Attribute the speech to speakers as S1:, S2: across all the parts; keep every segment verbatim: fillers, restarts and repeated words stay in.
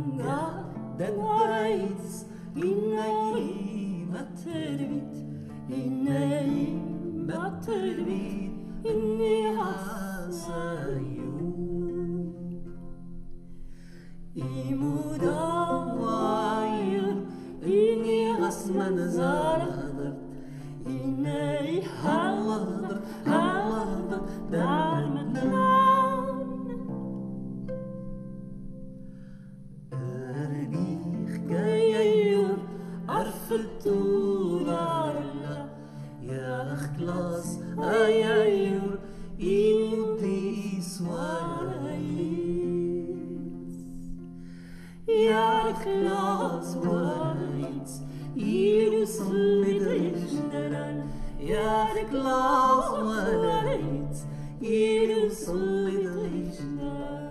S1: ددايتس إني بتربيت إني بتربيت إني حسايو إيمودا واير إني غسمن زارهدر إني حلهدر حلهدر دار مدنان أربيخ جايور أرفتو لارلا يا أخلاص أيايور إنتي سواريس يا أخلاص واريس يرسل بدرجنران يا أخلاص واريس يرسل بدرجنران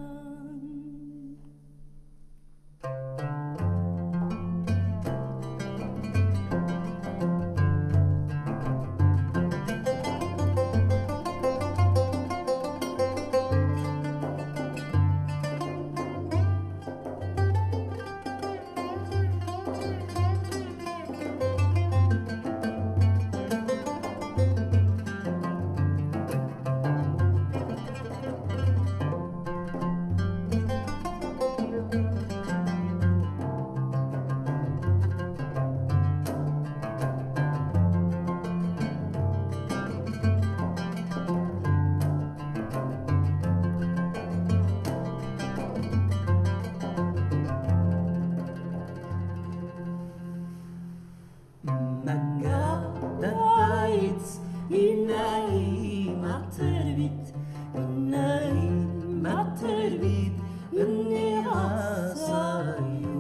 S1: ددايتس إني ما تربيت إني ما تربيت إني عصايو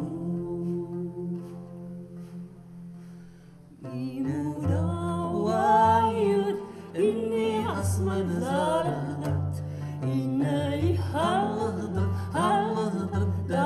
S1: إيمودا واير إني أسمن زارهدت إني هالهدر هالهدر